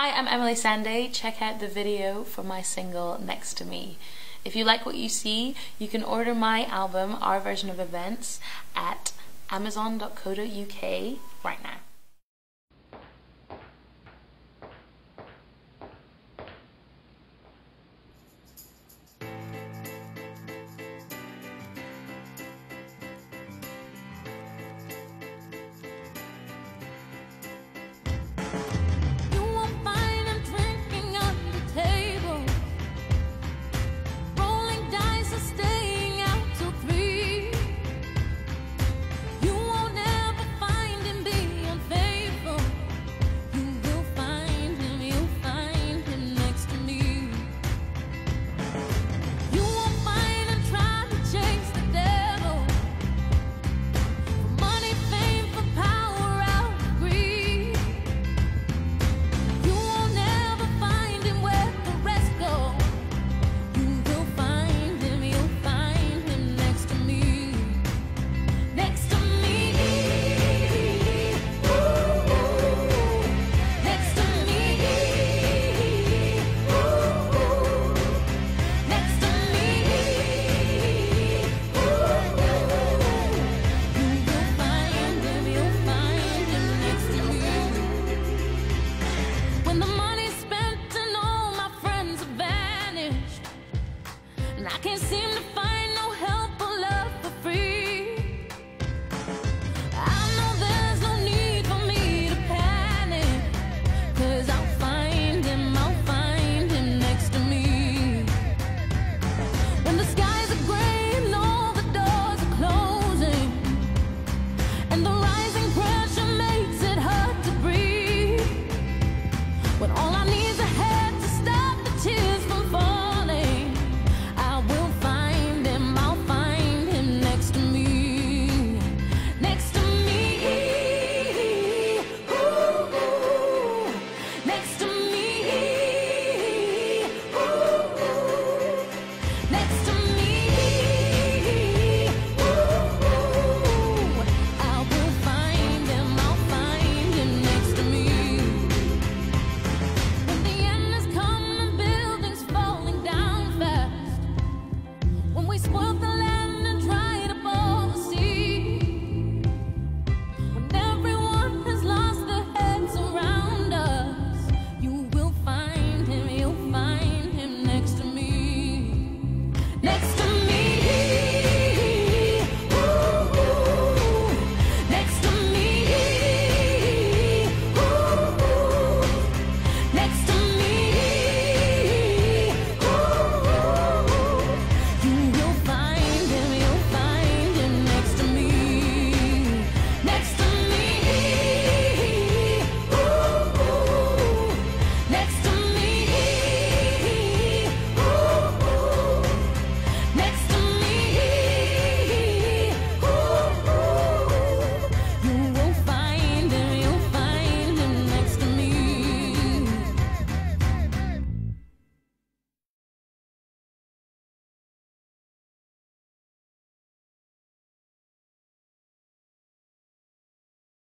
Hi, I'm Emeli Sande. Check out the video for my single Next to Me. If you like what you see, you can order my album, Our Version of Events, at amazon.co.uk right now. I can't seem to find no help or love for free. I know there's no need for me to panic, 'cause I'll find him next to me. When the skies are gray and all the doors are closing, and the rising pressure makes it hard to breathe, when all I need